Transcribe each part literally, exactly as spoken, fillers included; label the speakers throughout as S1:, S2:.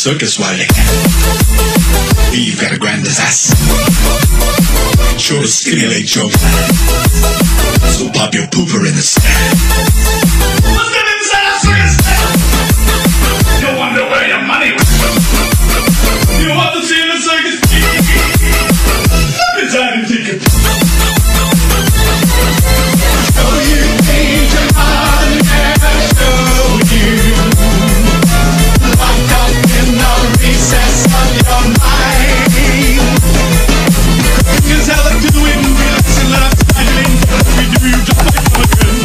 S1: circus while they can. We've got a grand disaster, sure to stimulate your plans. So pop your pooper in the stand. Let's get inside our circus stand. You wonder where your money went. You want to see the circus? It's time to take a peek. Show you things your mother never showed you. Locked up in the recess of your mind. Here's how they do it. Relax and laugh. We do you just like again.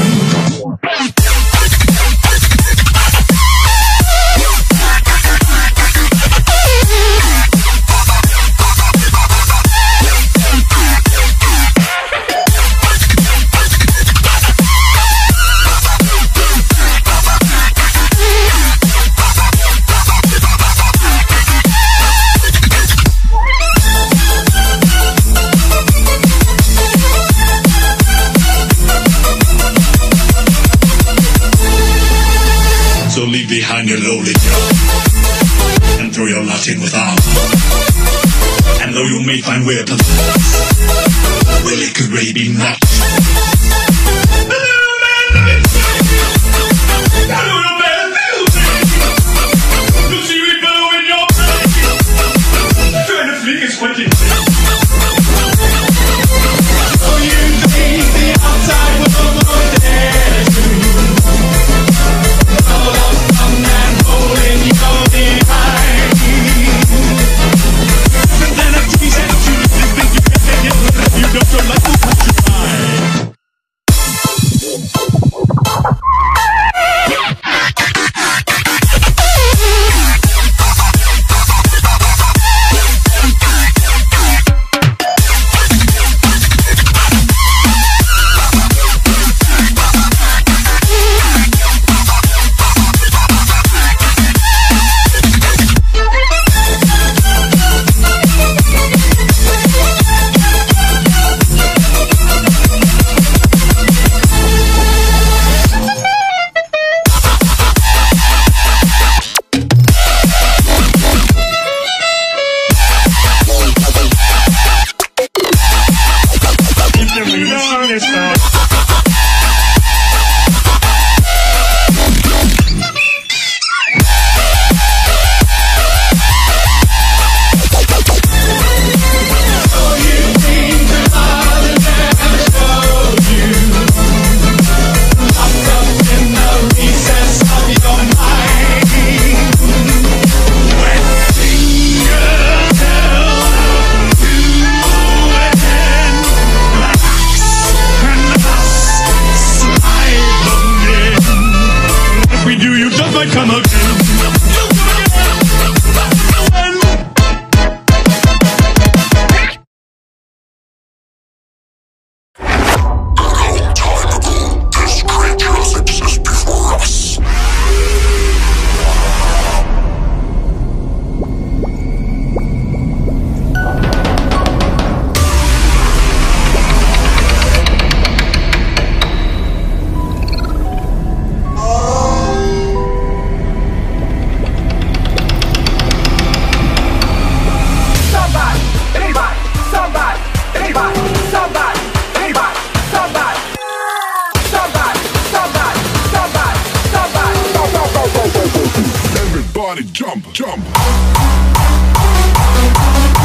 S1: So leave behind your lowly job and throw your lot in with armor. And though you may find we're pathetic, well, it could really be much. The little man of it, the little man of music. You see me blow in your brain, trying to flick is what you think. So you think the outside world won't dare to.
S2: Jump, jump.